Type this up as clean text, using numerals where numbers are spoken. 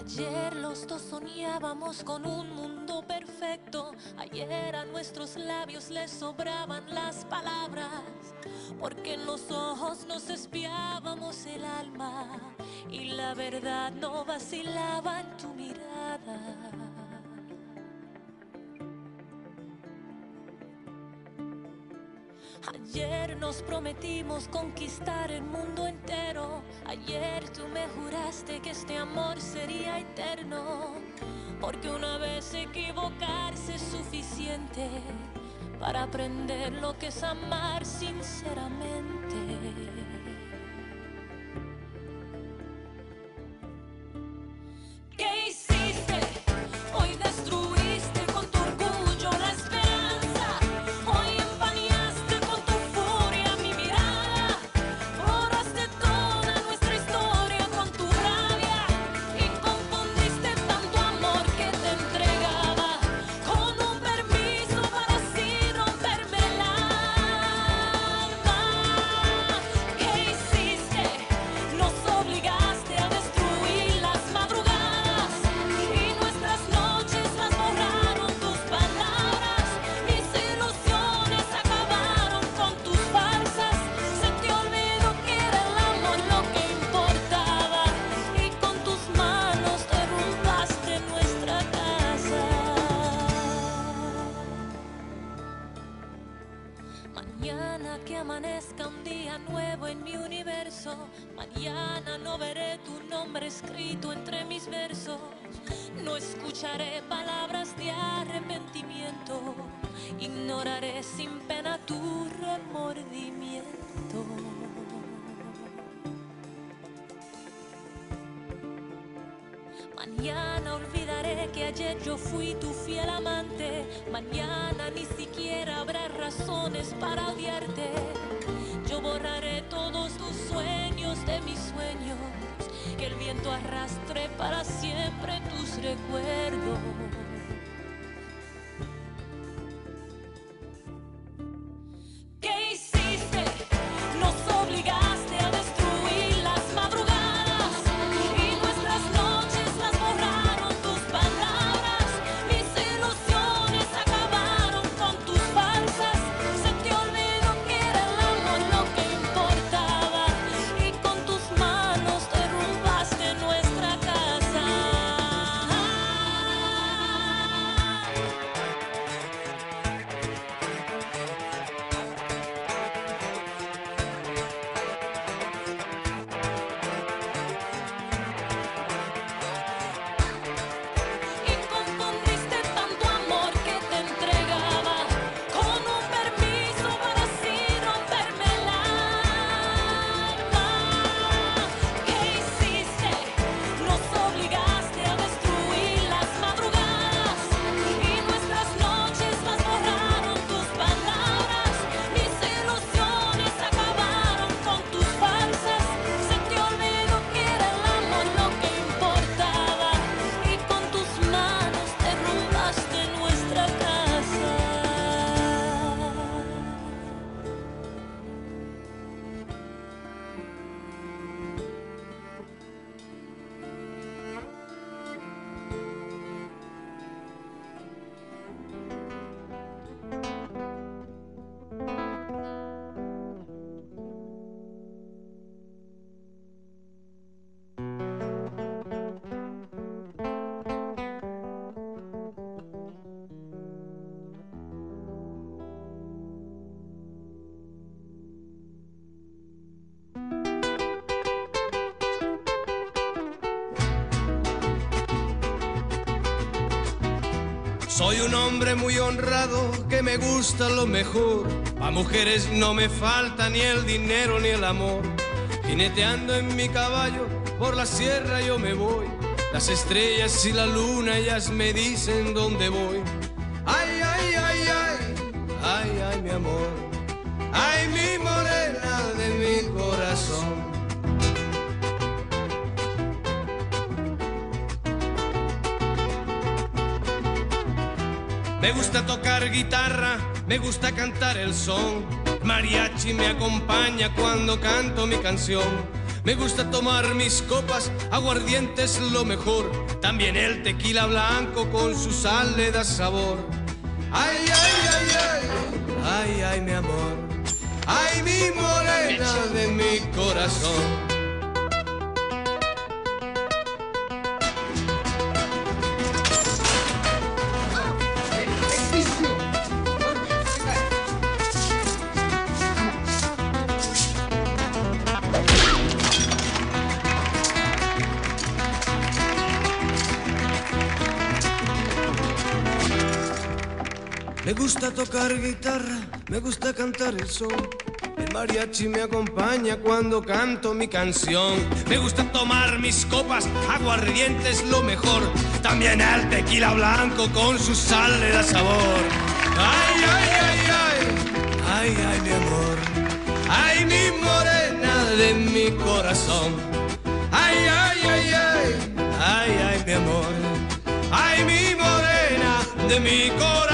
Ayer los dos soñábamos con un mundo perfecto. Ayer a nuestros labios les sobraban las palabras, porque en los ojos nos espiábamos el alma y la verdad no vacilaba en tu mirada. Ayer nos prometimos conquistar el mundo entero. Ayer tú me juraste que este amor sería eterno, porque una vez equivocarse es suficiente para aprender lo que es amar sinceramente. ¿Qué hiciste? Hoy destruiste con tu orgullo la esperanza. Hoy empañaste con tu furia mi mirada. Borraste toda nuestra historia con tu rabia y confundiste tanto amor que te entregaba con un permiso para así romperme el alma. ¿Qué hiciste? Nos obligaste a destruir las madrugadas y nuestras noches las borraron tus palabras. Mis ilusiones acabaron con tus farsas. Se te olvidó que era el amor lo que importaba y con tus manos derrumbaste nuestra casa. Mañana que amanezca un día nuevo en mi universo. Mañana no veré tu nombre escrito entre mis versos. No escucharé palabras de arrepentimiento. Ignoraré sin pena tu remordimiento. Mañana olvidaré que ayer yo fui tu fiel amante. Mañana ni siquiera habrá razones para odiarte. Yo borraré todos tus sueños de mis sueños, que el viento arrastre para siempre tus recuerdos. ¿Qué hiciste? Nos obligaste a destruir las madrugadas y nuestras noches las borraron tus palabras. Mis ilusiones acabaron con tus farsas. Se te olvidó que era el amor lo que importaba y con tus manos derrumbaste nuestra casa. Y confundiste tanto amor que te entregaba con un permiso para así romperme el alma. ¿Qué hiciste? Nos obligaste a destruir las madrugadas y nuestras noches las borraron tus palabras. Mis ilusiones acabaron con tus farsas. Se te olvidó que era el amor lo que importaba y con tus manos derrumbaste nuestra casa. Soy un hombre muy honrado que me gusta lo mejor. A mujeres no me falta ni el dinero ni el amor. Jineteando en mi caballo por la sierra yo me voy. Las estrellas y la luna ellas me dicen dónde voy. Ay, ay, ay, ay, ay, ay, mi amor. Ay, mi morena de mi corazón. Me gusta tocar guitarra, me gusta cantar el son. Mariachi me acompaña cuando canto mi canción. Me gusta tomar mis copas, aguardiente es lo mejor. También el tequila blanco con su sal le da sabor. Ay, ay, ay, ay, ay, ay, mi amor. Ay, mi morena de mi corazón. Me gusta tocar guitarra, me gusta cantar el son. El mariachi me acompaña cuando canto mi canción. Me gusta tomar mis copas, aguardiente es lo mejor. También el tequila blanco con su sal le da sabor. Ay, ay, ay, ay, ay, ay, mi amor. Ay, mi morena de mi corazón. Ay, ay, ay, ay, ay, ay, mi amor. Ay, mi morena de mi corazón.